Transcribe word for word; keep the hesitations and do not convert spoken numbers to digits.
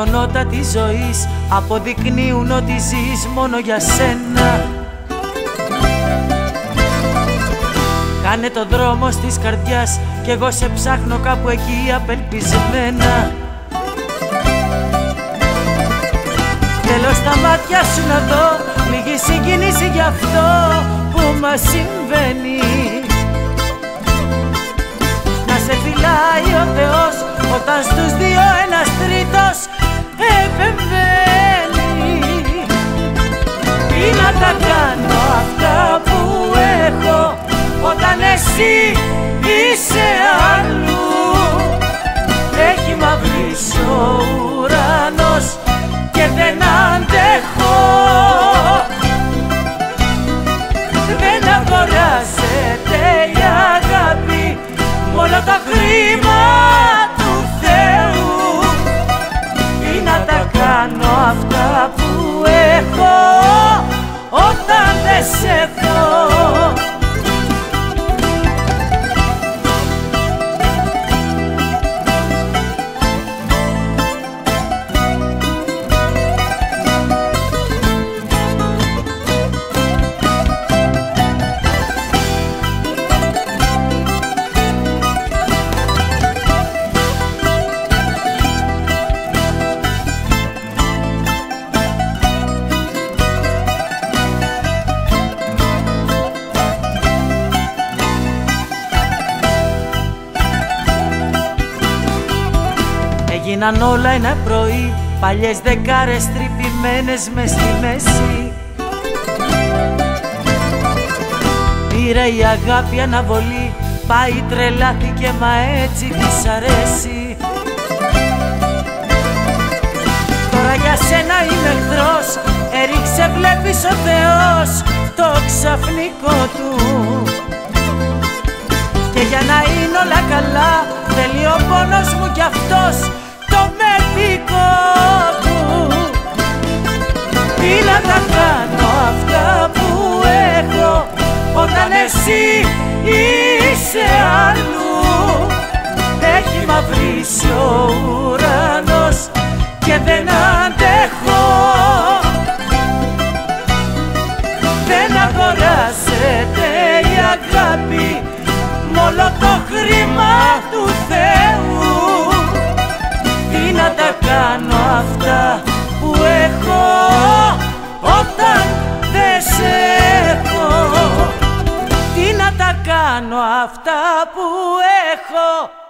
γεγονότα της ζωής αποδεικνύουν ότι ζεις μόνο για σένα. Κάνε το δρόμο της καρδιάς κι εγώ σε ψάχνω κάπου εκεί απελπισμένα. Θέλω στα μάτια σου να δω λίγη συγκίνηση για αυτό που μας συμβαίνει. Να σε φυλάει ο Θεός όταν στους δύο ένας τρίτος επεμβαίνει. Τι να τα κάνω αυτά που έχω όταν εσύ είσαι αλλού. Έχει μαυρίσει ο ουρανός και δεν αντέχω. Δεν αγοράζεται η αγάπη μ' όλο το χρήμα του Θεού. Τι να τα κάνω αυτά που έχω όταν δεν σε δω. Έγιναν όλα ένα πρωί, παλιές δεκάρες τρυπημένες μες στη μέση. Πήρε η αγάπη αναβολή, πάει τρελάθηκε μα έτσι της αρέσει. Τώρα για σένα είμαι εχθρός, έριξε βλέπεις ο Θεός το ξαφνικό του. Και για να είναι όλα καλά θέλει ο πόνος μου κι αυτός το μερτικό του. Τι να τα κάνω αυτά που έχω όταν εσύ είσαι αλλού. Έχει μαυρίσει ο ουρανός και δεν αντέχω. Δεν αγοράζεται η αγάπη μ' όλο το χρήμα του Θεού. Τι να τα κάνω αυτά που έχω όταν δεν σε έχω. Τι να τα κάνω αυτά που έχω